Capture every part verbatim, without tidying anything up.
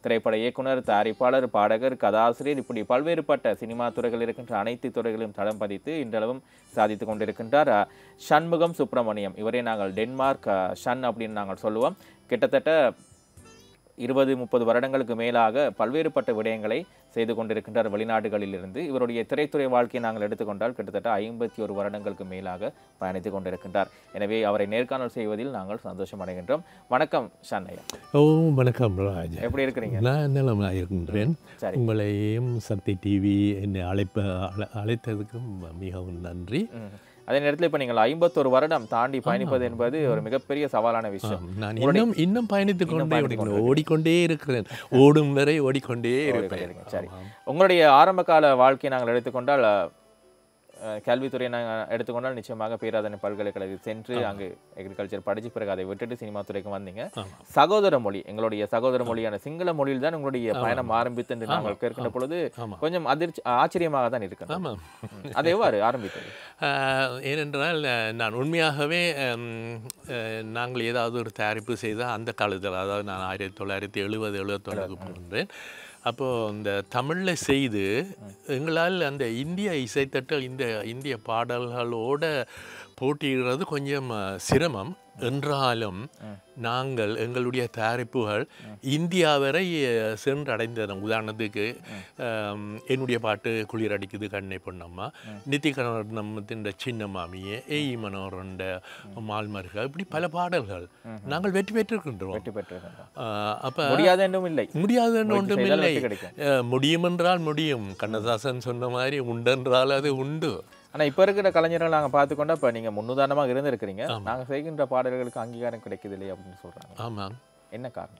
திரைப்பட இயக்குனர், தயாரிப்பாளர், பாடகர், கதாசிரியர் இப்படி பல்வேறுபட்ட சினிமா துறைகள் இருக்கின்ற அனைத்து துறைகளையும் தடம் பதித்து இன்றளவும் சாதித்து கொண்டிருக்கின்றார் சண்முகம் சுப்பிரமணியம். இவரை நாங்கள் டென்மார்க் ஷன் அப்படின்னு நாங்கள் சொல்லுவோம். கிட்டத்தட்ட இருபது முப்பது வருடங்களுக்கு மேலாக பல்வேறுபட்ட விடயங்களை செய்து கொண்டிருக்கின்றார் வெளிநாடுகளிலிருந்து. இவருடைய திரைத்துறை வாழ்க்கையை நாங்கள் எடுத்துக்கொண்டால் கிட்டத்தட்ட ஐம்பத்தி ஒரு வருடங்களுக்கு மேலாக பயணித்து கொண்டிருக்கின்றார். எனவே அவரை நேர்காணல் செய்வதில் நாங்கள் சந்தோஷம் அடைகின்றோம். வணக்கம் ஷன்னையா. ஓ வணக்கம் ராஜா, எப்படி இருக்கிறீங்க? நான் நலமாக இருக்கின்றேன். உங்களையும் சக்தி டிவி என்னை அழைப்ப அழைத்ததுக்கும் மிகவும் நன்றி. அதே நேரத்தில் இப்போ நீங்கள் ஐம்பத்தொரு வருடம் தாண்டி பயணிப்பது என்பது ஒரு மிகப்பெரிய சவாலான விஷயம். நான் இன்னும் இன்னும் பயணித்துக் கொண்டே ஓடிக்கொண்டே இருக்கிறேன். ஓடும் வரை ஓடிக்கொண்டே இருக்கிறேன். சரி, உங்களுடைய ஆரம்ப கால வாழ்க்கையை நாங்கள் எடுத்துக்கொண்டால் கல்வித்துறையை நாங்கள் எடுத்துக்கொண்டால் நிச்சயமாக பேராதனை பல்கலைக்கழகத்தில் சென்று அங்கு அக்ரிகல்ச்சர் படிச்சு பிறகு அதை விட்டுட்டு சினிமா துறைக்கு வந்தீங்க. சகோதர மொழி, எங்களுடைய சகோதர மொழியான சிங்கள மொழியில் தான் உங்களுடைய பயணம் ஆரம்பித்து என்று நாங்கள் கேட்கின்ற பொழுது கொஞ்சம் அதிர்ச்சி ஆச்சரியமாக தான் இருக்கு. அதை எவ்வாறு ஆரம்பித்தது? ஏனென்றால் நான் உண்மையாகவே நாங்கள் ஏதாவது ஒரு தயாரிப்பு செய்தால் அந்த காலத்தில், அதாவது நான் ஆயிரத்தி தொள்ளாயிரத்தி எழுபது எழுபத்தொன்னுக்கு போகின்றேன். அப்போது இந்த தமிழில் செய்து எங்களால் அந்த இந்திய இசைத்தட்டல் இந்த இந்திய பாடல்களோட போட்டியிடுறது கொஞ்சம் சிரமம் என்றாலும் நாங்கள் எங்களுடைய தயாரிப்புகள் இந்தியா வரை சென்றடைந்தன. உதாரணத்துக்கு என்னுடைய பாட்டு குளிர் அடிக்குது கண்ணை பொன்னம்மா, நித்திகரணத்தின் சின்ன மாமியே, ஏஇ மனோரண்ட மால்மர்கள், இப்படி பல பாடல்கள் நாங்கள் வெற்றி பெற்றிருக்கின்றோம். வெற்றி பெற்றிருக்கின்றோம். அப்போ முடியாத ஒன்றும் இல்லை, முடியாத ஒன்றும் இல்லை. முடியும் என்றால் முடியும். கண்ணதாசன் சொன்ன மாதிரி உண்டென்றால் அது உண்டு. ஆனால் இப்போ இருக்கிற கலைஞர்கள் நாங்கள் பார்த்துக்கொண்டா இப்போ நீங்கள் முன்னுதாரணமாக இருந்திருக்கிறீங்க. நாங்கள் செய்கின்ற பாடல்களுக்கு அங்கீகாரம் கிடைக்குது இல்லையா அப்படின்னு சொல்கிறாங்க. ஆமாம். என்ன காரணம்?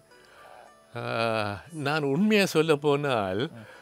நான் உண்மையை சொல்ல போனால்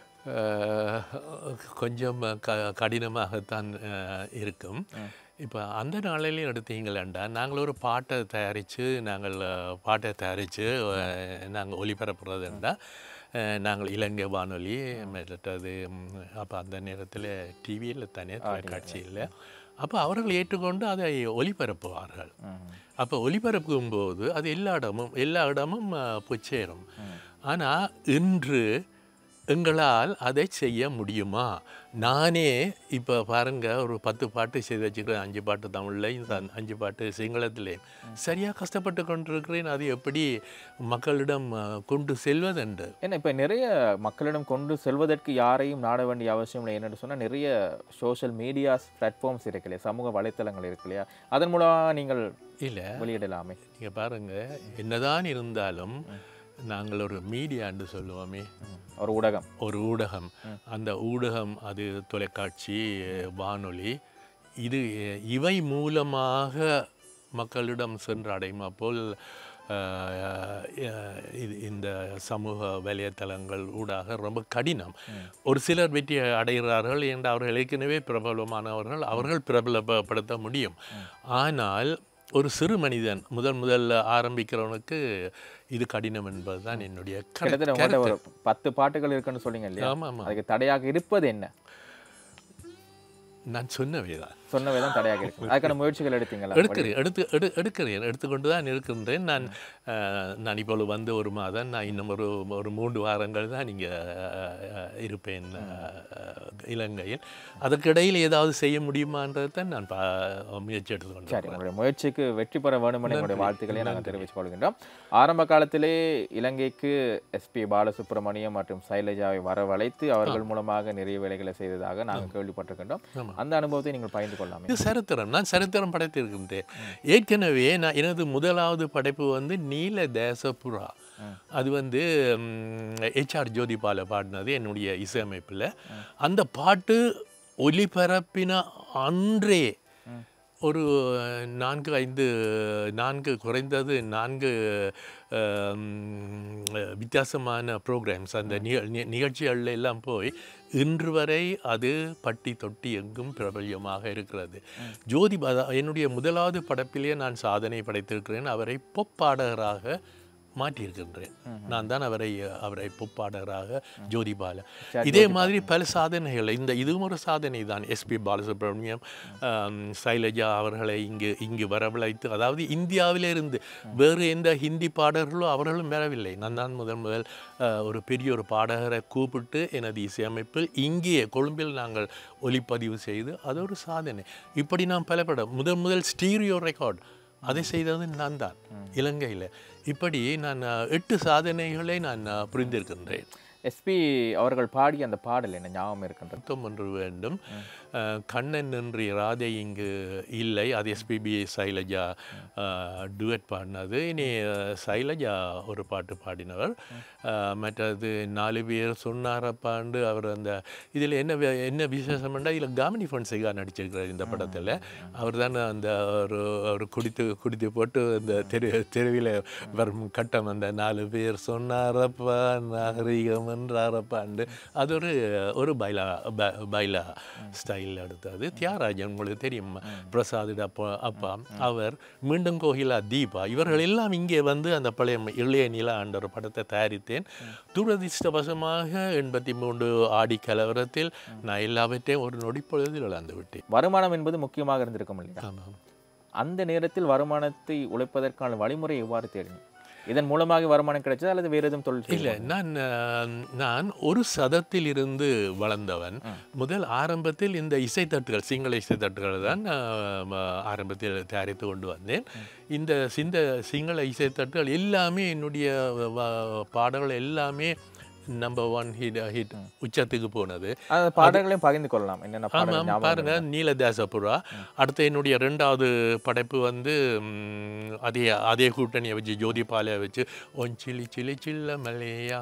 கொஞ்சம் க கடினமாகத்தான் இருக்கும். இப்போ அந்த நாளிலையும் எடுத்தீங்களா, நாங்கள் ஒரு பாட்டை தயாரித்து நாங்கள் பாட்டை தயாரித்து நாங்கள் ஒளிபரப்புறதுண்டா நாங்கள் இலங்கை வானொலி மற்றது அப்போ அந்த நேரத்தில் டிவியில் தானே, தொலைக்காட்சியில். அப்போ அவர்கள் ஏற்றுக்கொண்டு அதை ஒளிபரப்புவார்கள். அப்போ ஒளிபரப்பும் போது அது எல்லா இடமும் எல்லா இடமும் போய் சேரும். ஆனால் இன்று எங்களால் அதை செய்ய முடியுமா? நானே இப்போ பாருங்கள், ஒரு பத்து பாட்டு செய்து வச்சுக்கிறேன். அஞ்சு பாட்டு தமிழ்லையும் அஞ்சு பாட்டு சிங்களத்திலையும் சரியாக கஷ்டப்பட்டு கொண்டிருக்கிறேன். அது எப்படி மக்களிடம் கொண்டு செல்வதென்று. ஏன்னா இப்போ நிறைய மக்களிடம் கொண்டு செல்வதற்கு யாரையும் நாட வேண்டிய அவசியம் இல்லை. என்னென்னு சொன்னால் நிறைய சோஷியல் மீடியாஸ் பிளாட்ஃபார்ம்ஸ் இருக்கு இல்லையா, சமூக வலைத்தளங்கள் இருக்கு இல்லையா, அதன் மூலமாக நீங்கள் இல்லை வெளியிடலாமே. நீங்கள் பாருங்கள், என்னதான் இருந்தாலும் நாங்கள் ஒரு மீடியான்னு சொல்லுவோமே, ஒரு ஊடகம் ஒரு ஊடகம் அந்த ஊடகம் அது தொலைக்காட்சி, வானொலி, இது இவை மூலமாக மக்களிடம் சென்றடையுமா போல் இது இந்த சமூக வலைத்தளங்கள் ஊடாக ரொம்ப கடினம். ஒரு சிலர் வெற்றி அடைகிறார்கள் என்று அவர்கள் ஏற்கனவே பிரபலமானவர்கள், அவர்கள் பிரபலப்படுத்த முடியும். ஆனால் ஒரு சிறு மனிதன் முதல் முதல்ல ஆரம்பிக்கிறவனுக்கு இது கடினம் என்பதுதான் என்னுடைய கருத்து. ஒரு பத்து பாட்டுகள் இருக்குன்னு சொன்னீங்க இல்லையா? ஆமாம் ஆமாம். அதுக்கு தடையாக இருப்பது என்ன? நான் சொன்னவே தான் சொன்னவே தான் தடையாக இருக்கு. அதுக்கான முயற்சிகள் எடுத்தீங்களா? எடுக்கிறேன் எடுத்து எடு எடுக்கிறேன் எடுத்துக்கொண்டு தான் இருக்கின்றேன். நான் நான் இப்பொழுது வந்து ஒரு மாதம், நான் இன்னும் ஒரு ஒரு மூன்று வாரங்கள் தான் இங்கே இருப்பேன் இலங்கையில். அதற்கிடையில் ஏதாவது செய்ய முடியுமான்றது தான் நான் முயற்சி எடுத்துக்கொண்டேன். சரி, உங்களுடைய முயற்சிக்கு வெற்றி பெற வேண்டும் என்ற என்னுடைய வாழ்த்துக்களை நாங்கள் தெரிவித்துக் கொள்கின்றோம். ஆரம்ப காலத்திலே இலங்கைக்கு எஸ்பி பாலசுப்ரமணியம் மற்றும் சைலஜாவை வரவழைத்து அவர்கள் மூலமாக நிறைய வேலைகளை செய்ததாக நாங்கள் கேள்விப்பட்டிருக்கின்றோம். அந்த அனுபவத்தை நீங்கள் பகிர்ந்து கொள்ளலாம். இது சரித்திரம். நான் சரித்திரம் படைத்திருக்கின்றேன். ஏற்கனவே நான் எனது முதலாவது படைப்பு வந்து நீல தேசப்புறா. அது வந்து ஹெச்ஆர் ஜோதிபால பாடினது என்னுடைய இசையமைப்பில். அந்த பாட்டு ஒலிபரப்பின அன்றே ஒரு நான்கு ஐந்து நான்கு குறைந்தது நான்கு வித்தியாசமான ப்ரோக்ராம்ஸ் அந்த நிகழ்ச்சிகள் எல்லாம் போய் இன்று வரை அது பட்டி தொட்டி எங்கும் பிரபல்யமாக இருக்கிறது. ஜோதிபா என்னுடைய முதலாவது படைப்பிலேயே நான் சாதனை படைத்திருக்கிறேன். அவரை பொப் பாடகராக மாற்றியிருக்கின்றேன். நான் தான் அவரை அவரை பொப்பாடகராக ஜோதிபால இதே மாதிரி பல சாதனைகள். இந்த இதுவும் ஒரு சாதனை தான். எஸ்பி பாலசுப்ரமணியம், சைலஜா அவர்களை இங்கு இங்கு வரவழைத்து, அதாவது இந்தியாவிலிருந்து வேறு எந்த ஹிந்தி பாடகர்களோ அவர்களும் வரவில்லை. நான் தான் முதல் முதல் ஒரு பெரிய ஒரு பாடகரை கூப்பிட்டு எனது இசையமைப்பில் இங்கே கொழும்பில் நாங்கள் ஒலிப்பதிவு செய்து அது ஒரு சாதனை. இப்படி நான் பல படம் முதல் முதல் ஸ்டீரியோ ரெக்கார்ட் அதை செய்தது நான் தான் இலங்கையில். இப்படி நான் எட்டு சாதனைகளை நான் புரிந்திருக்கின்றேன். எஸ்பி அவர்கள் பாடி அந்த பாடல் என்ன ஞாபகம் இருக்கின்றது? ஒன்று வேண்டும். கண்ணன் நன்றி ராதை இங்கு இல்லை, அது எஸ்பிபி சைலஜா டுவெட் பாடினது. இனி சைலஜா ஒரு பாட்டு பாடினவர். மற்றது நாலு பேர் சொன்னாரப்பாண்டு அவர் அந்த இதில் என்ன என்ன விசேஷம்னா இதில் காமெடி ஃபன்ஸைகா நடிச்சிருக்கிறார் இந்த படத்தில். அவர் தான் அந்த ஒரு ஒரு குடித்து குடித்து போட்டு அந்த தெரு தெருவில் வரும் கட்டம், அந்த நாலு பேர் சொன்னாரப்பா நாகரிகம் என்றாரப்பாண்டு, அது ஒரு ஒரு பைலா பைலா ஸ்டைல் எடுத்தது. தியாகராஜன் உங்களுக்கு தெரியும், பிரசாத் அப்பா அப்பா அவர், மீண்டும் கோகிலா, தீபா இவர்கள் எல்லாம் இங்கே வந்து அந்த பழைய இளைய நிலா என்ற ஒரு படத்தை தயாரித்தேன். துரதிர்ஷ்டவசமாக எண்பத்தி மூன்று ஆடி கலவரத்தில் நான் எல்லாவற்றையும் ஒரு நொடிப்பொழுதில் இழந்து விட்டேன். வருமானம் என்பது முக்கியமாக இருந்திருக்கும் இல்லையா? அந்த நேரத்தில் வருமானத்தை உழைப்பதற்கான வழிமுறை எவ்வாறு தெரியும்? இதன் மூலமாக வருமானம் கிடைச்சது அல்லது வேறு எதுவும் தொழில்? இல்லை, நான் நான் ஒரு சதத்தில் இருந்து வளர்ந்தவன். முதல் ஆரம்பத்தில் இந்த இசைத்தட்டுகள், சிங்கள இசைத்தட்டுகள் தான் ஆரம்பத்தில் தயாரித்து கொண்டு வந்தேன். இந்த சிந்த சிங்கள இசைத்தட்டுகள் எல்லாமே என்னுடைய பாடல்கள் எல்லாமே நம்பர் ஒன் ஹிட் ஹிட் உச்சத்துக்கு போனது. பாடல்களையும் பகிர்ந்து கொள்ளலாம். என்னென்ன ஆமாம், பாருங்க, நீலதாசபுரா. அடுத்து என்னுடைய ரெண்டாவது படைப்பு வந்து அதே அதே கூட்டணியை வச்சு ஜோதிபாலையை வச்சு ஒன் சிலி சிலி சில்ல மலையா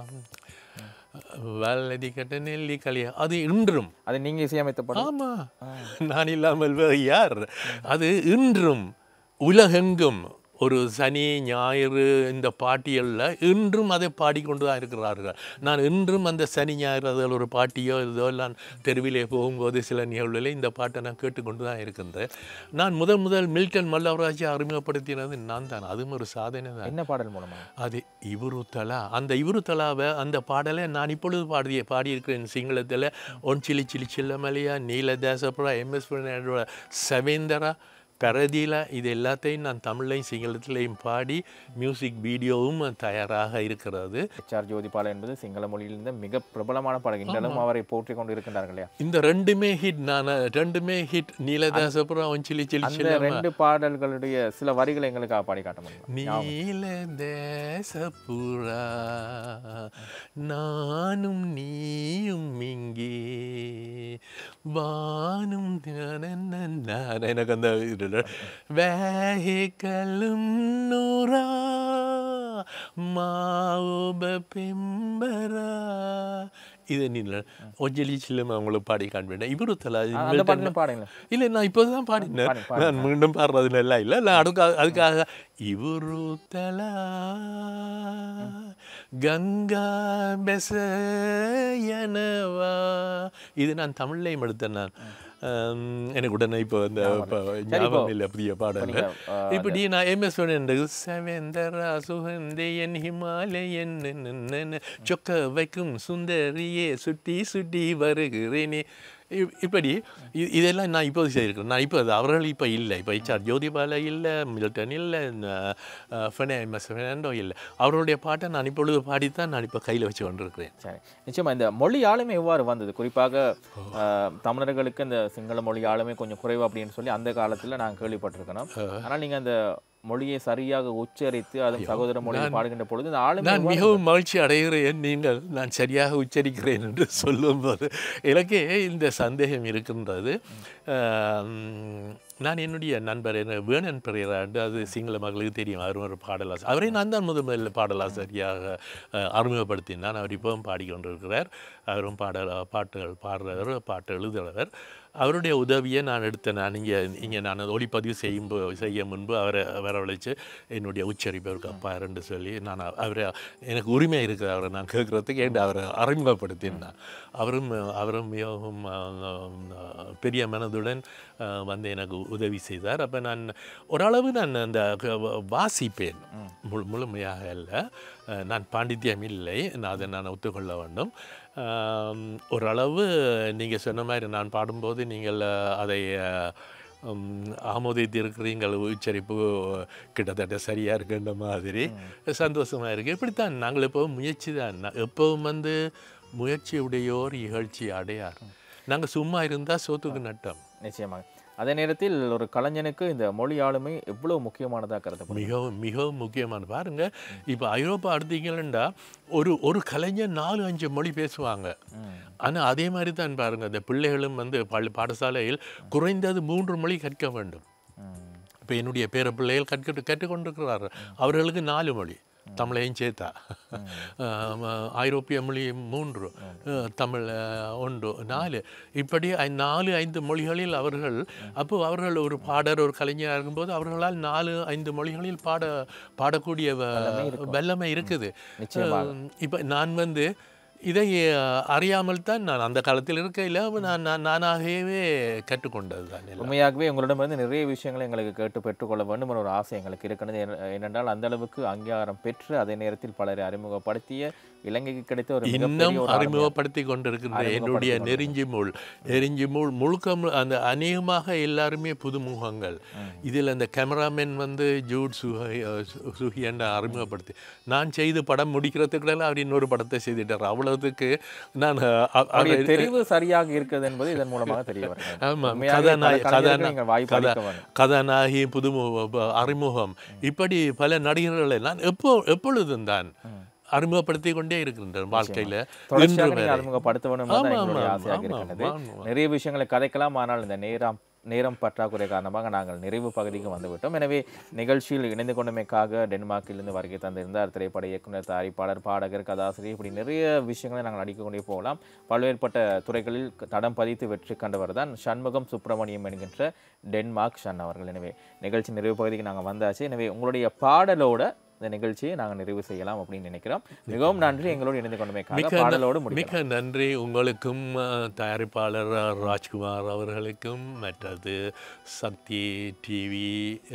வல்லதி கட்ட நெல்லி கலையா, அது இன்றும் அது நீங்க இசையமைத்த படம். ஆமா, நான் இல்லாமல் யார். அது இன்றும் உலகெங்கும் ஒரு சனி ஞாயிறு இந்த பாட்டியலில் இன்றும் அதை பாடிக்கொண்டு தான் இருக்கிறார்கள். நான் இன்றும் அந்த சனி ஞாயிறு அதில் ஒரு பாட்டியோ இதோ நான் தெருவிலே போகும்போது சில நிகழ்வுகளில் இந்த பாட்டை நான் கேட்டுக்கொண்டு தான் இருக்கின்றேன். நான் முதல் முதல் மில்டன் மல்லவராஜை அறிமுகப்படுத்தினது நான் தான். அதுவும் ஒரு சாதனை தான். என்ன பாடல் மூலமா? அது இவுருத்தலா. அந்த இவுருத்தலாவை அந்த பாடலை நான் இப்பொழுது பாடிய பாடியிருக்கிறேன் சிங்களத்தில். ஒன் சிலி சிலி சில்லமலையா, நீலதாசபுரா, எம்எஸ் சவேந்தரா, பரதியில், இது எல்லாத்தையும் நான் தமிழையும் சிங்களத்திலையும் பாடி மியூசிக் வீடியோவும் தயாராக இருக்கிறது. எச்ஆர் ஜோதிபால என்பது சிங்கள மொழியிலிருந்து மிக பிரபலமான பாடகர். இன்றளவும் அவரை போற்றி கொண்டு இருக்கின்றார்கள் இல்லையா? இந்த ரெண்டுமே ஹிட். நான் ரெண்டுமே ஹிட். நீலதாசபுரம் ஒஞ்சிலி சிலி சிலி ரெண்டு பாடல்களுடைய சில வரிகளை எங்களுக்காக பாடி காட்ட முடியும்? நீலதாசபுரா நானும் நீயும் இங்கே வானும் எனக்கு அந்த வேகலும் நூறா மாவுப பெம்பரா, இது நீல ஒஜலி சில்லம் அவங்களுக்கு பாடி காண்பிட்டேன். இவரு தலா இல்லை, நான் இப்போதான் பாடினேன். நான் மீண்டும் பாடுறது எல்லாம் இல்லை. நான் அதுக்காக அதுக்காக இவரு தலா கங்கா பெசயனவா, இது நான் தமிழ்லையும் எடுத்தேன். நான் எனக்கு உடனே இப்போ இந்த ஞாபகம் இல்லை புதிய பாடல். இப்படி நான் எம்எஸ் செவேந்தரா சுகந்தேயன் ஹிமாலயன் சொக்க வைக்கும் சுந்தரியே சுட்டி சுட்டி வருகிறேனே, இப்படி இதெல்லாம் நான் இப்போது செய்திருக்கிறேன். நான் இப்போ அவர்கள் இப்போ இல்லை. இப்போ எச்ஆர் ஜோதிபால இல்லை, மில்டன் இல்லை, எம்எஸ் ஃபெர்னாண்டோ இல்லை. அவர்களுடைய பாட்டை நான் இப்பொழுது பாடித்தான் நான் இப்போ கையில் வச்சு கொண்டிருக்கிறேன். சரி, நிச்சயமாக இந்த மொழி ஆளுமை எவ்வாறு வந்தது? குறிப்பாக தமிழர்களுக்கு இந்த சிங்கள மொழி ஆளுமை கொஞ்சம் குறைவு அப்படின்னு சொல்லி அந்த காலத்தில் நான் கேள்விப்பட்டிருக்கணும். ஆனால் நீங்கள் அந்த மொழியை சரியாக உச்சரித்து அதுவும் சகோதர மொழியை பாடுகின்ற பொழுது இந்த ஆளுமை நான் மிகவும் மகிழ்ச்சி அடைகிறேன். நீங்கள் நான் சரியாக உச்சரிக்கிறேன் என்று சொல்லும்போது எனக்கே இந்த சந்தேகம் இருக்கின்றது. நான் என்னுடைய நண்பர் என்ன வேணன் பெரியராண்டு, அது சிங்கள மக்களுக்கு தெரியும், அவர் ஒரு பாடலாசிரியர். அவரை நான் தான் முதல் முதலில் பாடலாசிரியாக அறிமுகப்படுத்தினான். அவர் இப்போவும் பாடிக்கொண்டிருக்கிறார். அவரும் பாடல் பாட்டுகள் பாடுறவர், பாட்டு எழுதுகிறவர். அவருடைய உதவியை நான் எடுத்தேன். நான் இங்கே இங்கே நான் ஒளிப்பதிவு செய்யும் செய்ய முன்பு அவரை வரவழைச்சு என்னுடைய உச்சரிப்பு அவருக்கு அப்பா ரெண்டு சொல்லி நான் அவரை எனக்கு உரிமை இருக்குது அவரை நான் கேட்குறதுக்கு ஏன் அவரை அறிமுகப்படுத்தினேன். அவரும் அவரும் மிகவும் பெரிய மனது மனதுடன் வந்து எனக்கு உதவி செய்தார். அப்போ நான் ஓரளவு நான் அந்த வாசிப்பேன், முழு முழுமையாக இல்லை, நான் பாண்டித்யம் இல்லை, நான் அதை நான் ஒத்துக்கொள்ள வேண்டும். ஓரளவு நீங்கள் சொன்ன மாதிரி நான் பாடும்போது நீங்கள் அதை ஆமோதித்திருக்கிறீங்கள், உச்சரிப்பு கிட்டத்தட்ட சரியாக இருக்குன்ற மாதிரி சந்தோஷமாக இருக்குது. இப்படித்தான் நாங்கள் எப்போவும் முயற்சி தான், எப்போவும் வந்து முயற்சியுடையோர் இகழ்ச்சி அடையார். நாங்கள் சும்மா இருந்தால் சோத்துக்கு நட்டம். நிச்சயமாக. அதே நேரத்தில் ஒரு கலைஞனுக்கு இந்த மொழி ஆளுமை எவ்வளோ முக்கியமானதாக கருதப்படும்? மிகவும் மிகவும் முக்கியமான. பாருங்க, இப்போ ஐரோப்பா எடுத்தீங்கன்னா ஒரு ஒரு கலைஞர் நாலு அஞ்சு மொழி பேசுவாங்க. ஆனால் அதே மாதிரி தான் பாருங்க, இந்த பிள்ளைகளும் வந்து பள்ளி பாடசாலையில் குறைந்தது மூன்று மொழி கற்க வேண்டும். இப்போ என்னுடைய பேர பிள்ளைகள் கற்க கற்றுக்கொண்டிருக்கிறார்கள், அவர்களுக்கு நாலு மொழி, தமிழையும் சேர்த்தா. ஐரோப்பிய மொழி மூன்று, தமிழ் ஒன்று, நாலு, இப்படி நாலு ஐந்து மொழிகளில் அவர்கள், அப்போ அவர்கள் ஒரு பாடர் ஒரு கலைஞராக இருக்கும்போது அவர்களால் நாலு ஐந்து மொழிகளில் பாட பாடக்கூடிய வல்லமை இருக்குது. இப்போ நான் வந்து இதை அறியாமல் தான் நான் அந்த காலத்தில் இருக்கையில் நான் நானாகவே கற்றுக்கொண்டது தான். உண்மையாகவே உங்களிடம் வந்து நிறைய விஷயங்களை எங்களுக்கு கேட்டு பெற்றுக்கொள்ள வேண்டும் ஒரு ஆசை எங்களுக்கு இருக்கிறது. ஏனென்றால் அந்த அளவுக்கு அங்கீகாரம் பெற்று அதே நேரத்தில் பலரை அறிமுகப்படுத்திய, இலங்கைக்கு கிடைத்த ஒரு இன்னும் அறிமுகப்படுத்தி கொண்டிருக்கின்ற என்னுடைய நெருஞ்சி முள் நெருஞ்சி முள் முழுக்க அந்த அநேகமாக எல்லாருமே புதுமுகங்கள். இதில் அந்த கேமராமேன் வந்து ஜூட் சுஹை சுஹி என்ற அறிமுகப்படுத்தி நான் செய்து படம் முடிக்கிறதுக்குள்ள அவர் இன்னொரு படத்தை செய்துட்டார். அவ்வளவுக்கு நான் தெரிவு சரியாக இருக்கிறது என்பது இதன் மூலமாக தெரிய வருகிறது. ஆமாம், கதாநாயகி புதுமு அறிமுகம், இப்படி பல நடிகர்களை நான் எப்போ எப்பொழுதும் தான் அறிமுகப்படுத்தி கொண்டே இருக்கின்ற வாழ்க்கையில் அறிமுகப்படுத்த வேண்டும் ஆசையாக இருக்கின்றது. நிறைய விஷயங்களை கதைக்கலாம், ஆனால் இந்த நேரம் நேரம் பற்றாக்குறை காரணமாக நாங்கள் நிறைவு பகுதிக்கு வந்துவிட்டோம். எனவே நிகழ்ச்சியில் இணைந்து கொண்டமைக்காக டென்மார்க்கிலிருந்து வருகை தந்திருந்தார் திரைப்பட இயக்குனர், தயாரிப்பாளர், பாடகர், கதாசிரியர், இப்படி நிறைய விஷயங்களை நாங்கள் அடிக்க கொண்டே போகலாம். பல்வேறுபட்ட துறைகளில் தடம் பதித்து வெற்றி கண்டவர் தான் சண்முகம் சுப்பிரமணியம் என்கின்ற டென்மார்க் ஷன் அவர்கள். எனவே நிகழ்ச்சி நிறைவு பகுதிக்கு நாங்கள் வந்தாச்சு. எனவே உங்களுடைய பாடலோட இந்த நிகழ்ச்சியை நாங்கள் நிறைவு செய்யலாம் அப்படின்னு நினைக்கிறோம். மிகவும் நன்றி எங்களோடு இணைந்து கொண்டமைக்காக. பாடலோடு மிக்க நன்றி உங்களுக்கும், தயாரிப்பாளர் ராஜ்குமார் அவர்களுக்கும், மற்றது சக்தி டிவி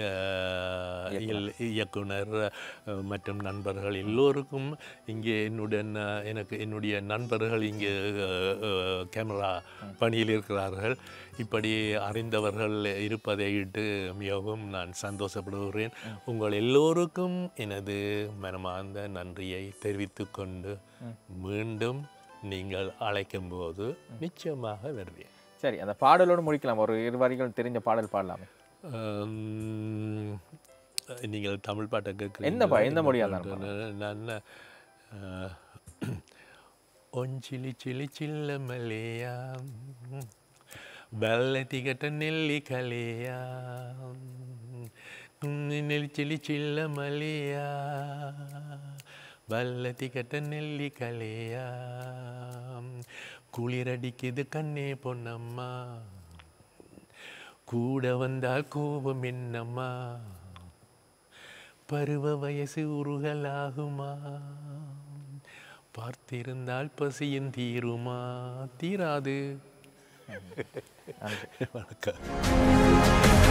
இயக்குனர் மற்றும் நண்பர்கள் எல்லோருக்கும். இங்கே என்னுடன் எனக்கு என்னுடைய நண்பர்கள் இங்கே கேமரா பணியில் இருக்கிறார்கள். இப்படி அறிந்தவர்கள் இருப்பதை இட்டு மிகவும் நான் சந்தோஷப்படுகிறேன். உங்கள் எல்லோருக்கும் எனது மனமார்ந்த நன்றியை தெரிவித்து கொண்டு மீண்டும் நீங்கள் அழைக்கும் போது நிச்சயமாக வருவேன். சரி, அந்த பாடலோடு முடிக்கலாம். ஒரு இரு வரிகள் தெரிஞ்ச பாடல் பாடலாமே. நீங்கள் தமிழ் பாட்டை கேட்குறீங்க? எந்த பா எந்த மொழியாக நான் ஒஞ்சிலி சிலி சில்ல மல்லியா బల్లటి గట నెల్లి కలియా నెలిచిలి చిల్ల మలియా బల్లటి గట నెల్లి కలియా குளிரடிக்குது கண்ணே பொன்னம்மா கூட வந்தால் கோபம் என்னம்மா பருவ வயசு உருகலாகுமா பார்த்திருந்தால் பசியும் தீருமா தீராது. வணக்கம்.